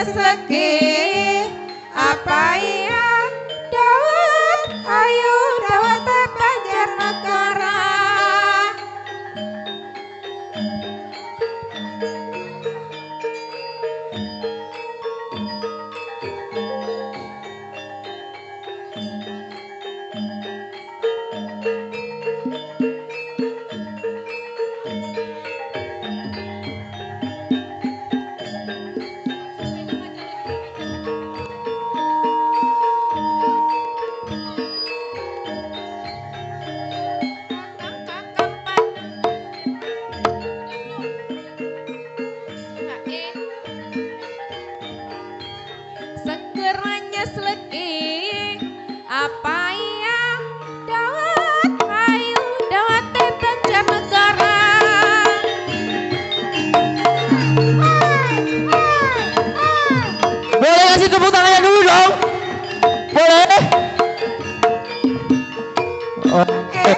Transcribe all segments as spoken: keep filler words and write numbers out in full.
lagi apa iya dawet ayo dawet Banjar Negara. Segeranya selegi apa iya dawet ayo dawet Banjar Negara. Boleh kasih tepuk tangannya dulu dong? Boleh? Oke.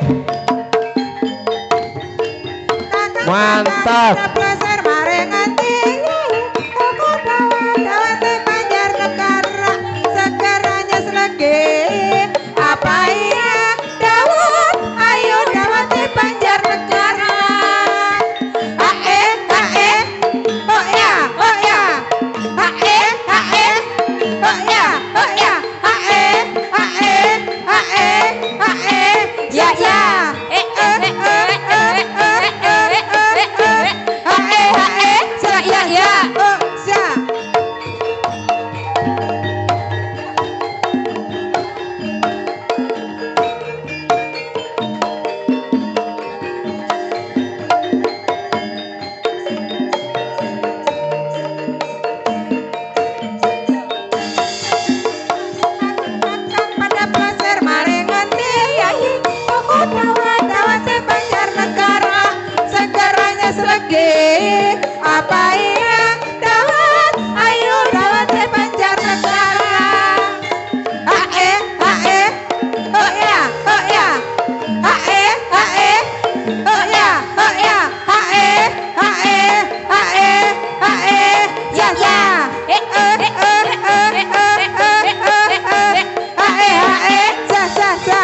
Mantap. Pleser mari nganti aku dawet dawet Banjar Negara. Segeranya selegi apa iya dawet ayo dawet Banjar Negara. Ae ae oh ya oh ya ae ae oh ya oh ya ae ae ae ae ya ya eh eh eh eh eh eh eh ae ae ya ya oh ya. Pada pleser mari nganti yayi aku dawet dawet Banjar Negara. Segeranya selegi apa iya dawet ayo dawet Banjar Negara. Ae ae oh ya oh ya ae ae oh ya oh ya ae ae ae ae ya ya eh eh eh eh eh eh eh ae ae sa sa sa.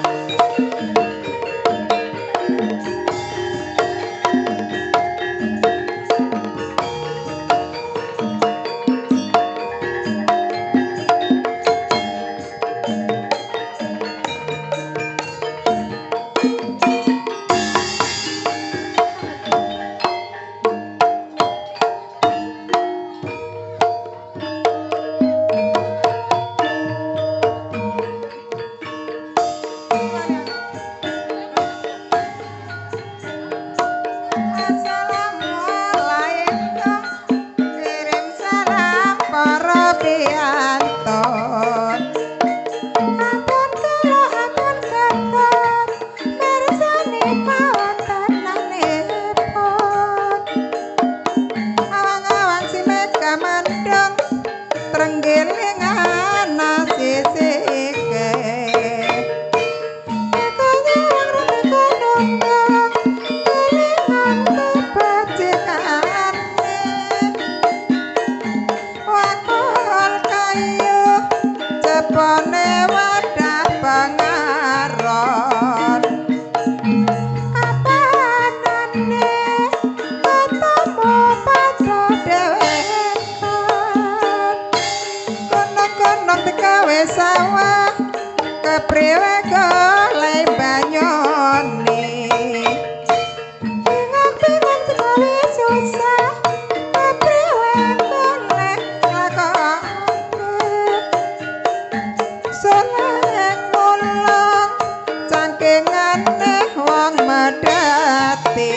Assalamualaikum, kirim salam para piantun. Ampun kula ampun keton, mirsani pawontenanipun. Awang-awang simet kamandheng, trenggiling ana sisike. Eko nyawang rene konundang, kelingan kebajikanane. Wakul kayu jebone wadah pengaron. Apanane ketemu padha dhewean. Kono-kono digawe sawah kepriwe golek banyune. Bingung-bingung digawe susah kepriwe golek lakone. Soleh ngulung cangkingane wong medhati.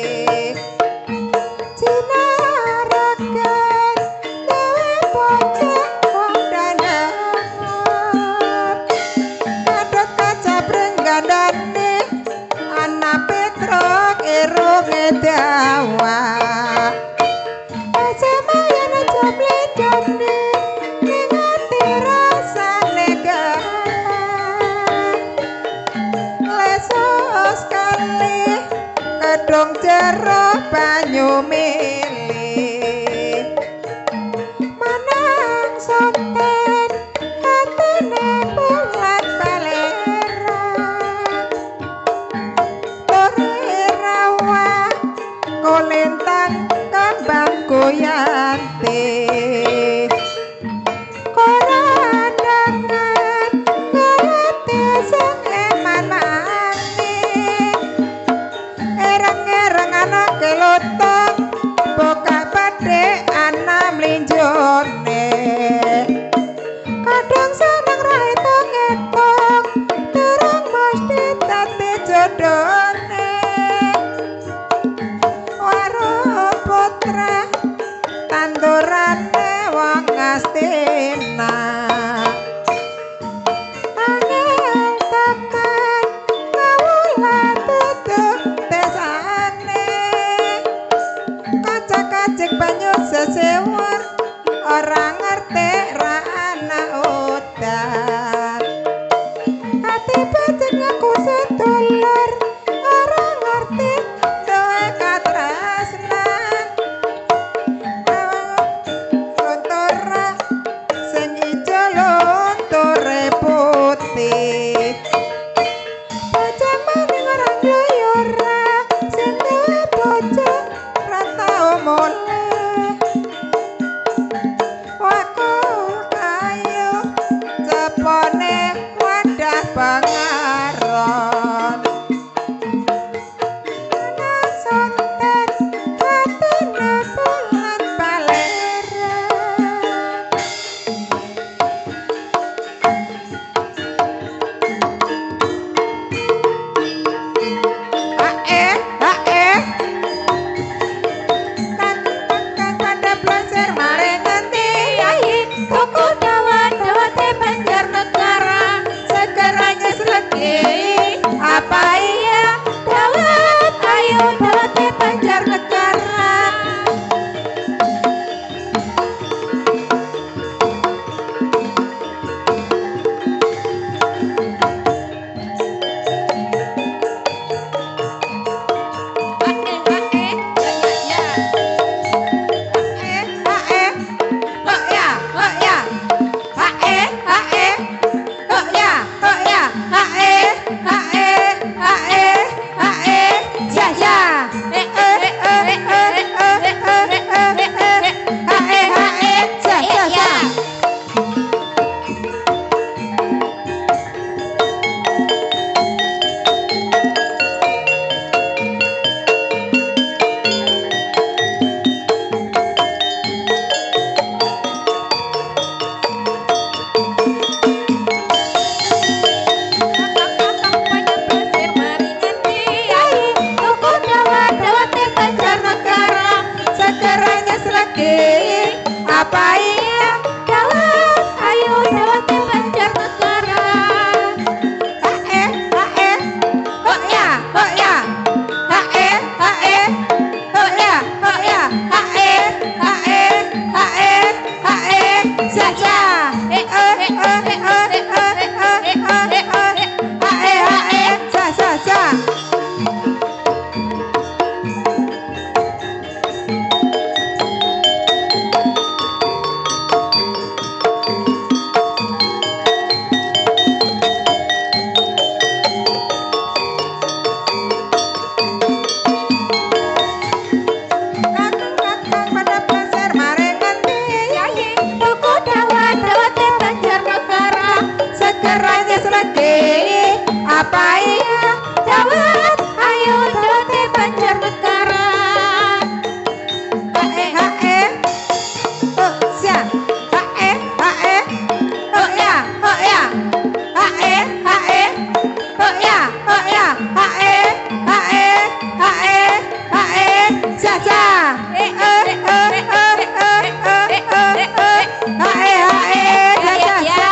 Cinaragan dewe bocah wong danangan. Kadot kajek banyu sesewur orang ngerti ra ana udan ati bajek ngaku sedulur orang ngerti doa katresnan lontor sing ijo lontore putih bocah maning orang loyora sing duwe bocah ra tau moleh wakul kayu cepone wadah pangaron ana sonten hatine bulan paleran ae ae kang pada plaser mare ngendi ayi tuku dawat-dawate Banjarnegara segeranya selegi apa iya dawat ayo dawate Banjarnegara apa iya dawat ayo dawate Banjarnegara hae hae oh ya oh ya hae hae oh ya oh ya hae hae hae hae saja eh eh eh eh eh eh eh hae hae sa sa sa apa iya dawat ayo dawate Banjarnegara hae hae oh sia hae hae oh ya oh ya hae hae oh ya oh ya hae hae hae hae sia sia eh eh eh eh eh eh hae hae sia sia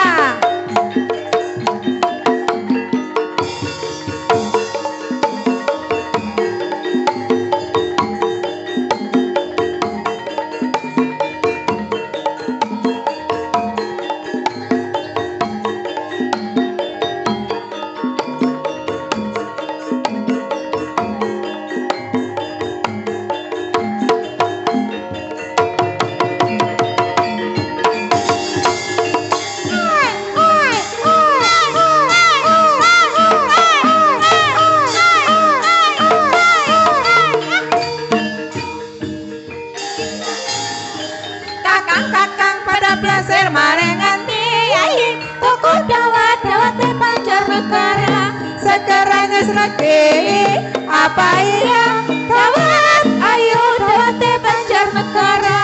kakang-kakang pada plaser mare nganti ayi tuku dawat-dawate Banjarnegara segeranya selagi apa iya dawat ayo dawate Banjarnegara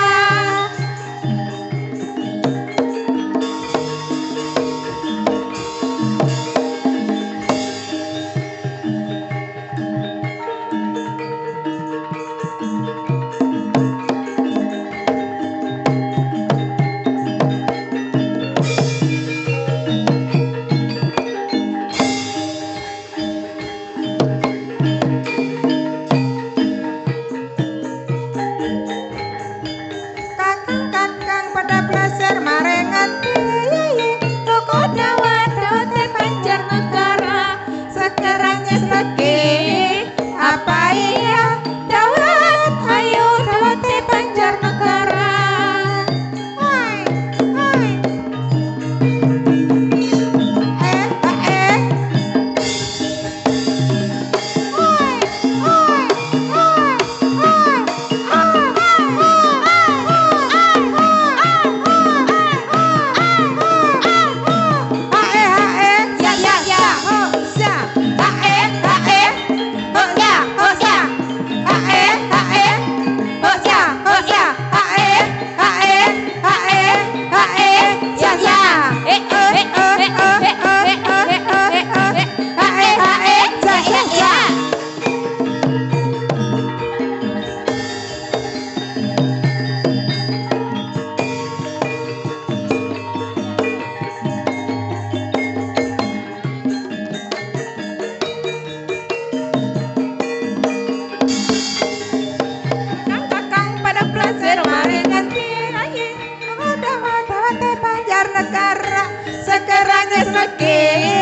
nó kì